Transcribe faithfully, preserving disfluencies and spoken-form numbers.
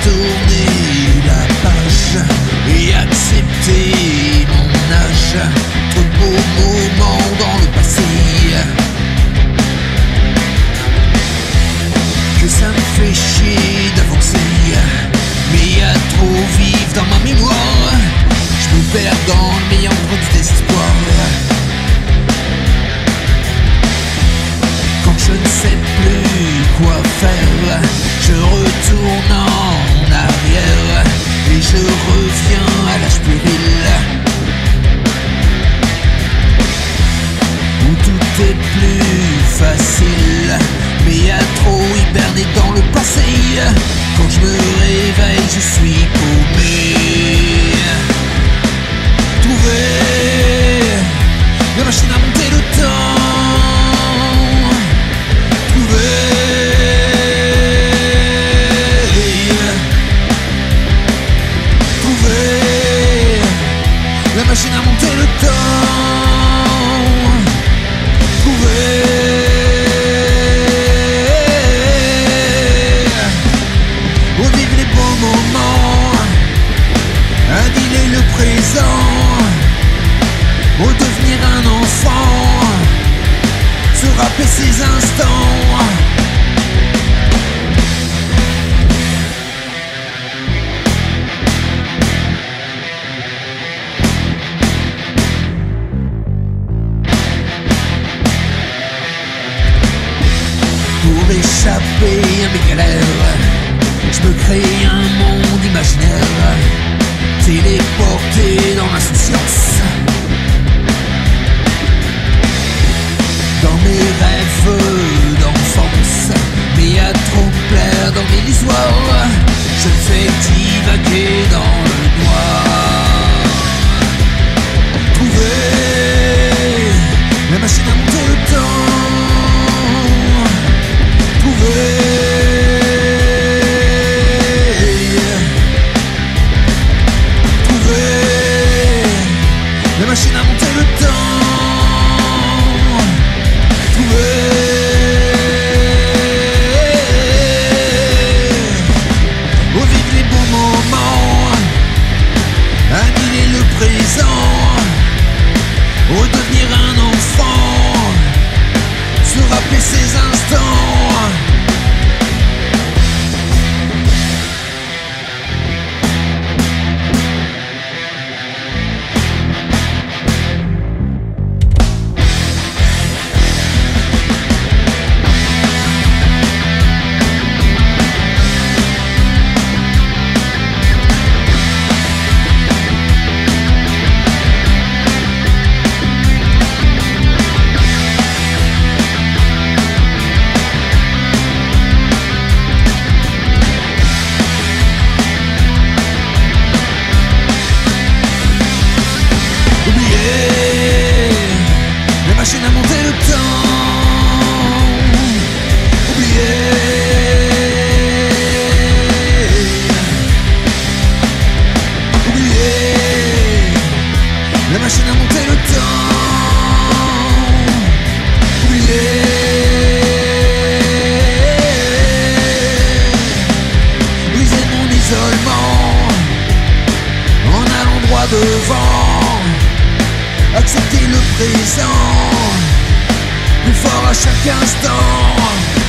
tourner la page et accepter mon âge. Trop de beaux moments dans le passé, que ça me fait chier d'avancer. Mais y'a trop vif dans ma mémoire, je me perds dans le méandre du désespoir. Quand je ne sais plus quoi faire, je retourne en arrière et je reviens à l'âge puéril, où tout est plus facile. Mais y'a trop hiberné dans le passé, quand je me réveille je suis paumé. Trouver la machine à monter le temps, trouver Trouver la machine à monter le temps, trouver revivre les bons moments, annihiler le présent, redevenir un enfant, se rappeler ses instants. Pour échapper à mes galères, je me crée un monde imaginaire, téléporté dans l'insouciance. Dans mes rêves d'enfance, mais y'a trop de plaire dans mes histoires, je me fais divaguer dans le noir. Trouver la machine à monter le temps, trouver la machine à monter le temps, trouver revivre les bons moments, annihiler le présent, redevenir un enfant, se rappeler ses instants. La machine à monter le temps, oublier Oublier la machine à monter le temps, oublier briser mon isolement en allant droit devant, accepter le présent, plus fort à chaque instant.